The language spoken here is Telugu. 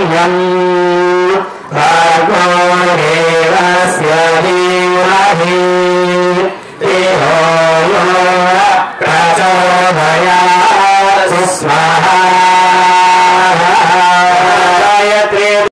यम् भागो देवस्य धीमहि धियो यो प्रचोदयात् स्वाहा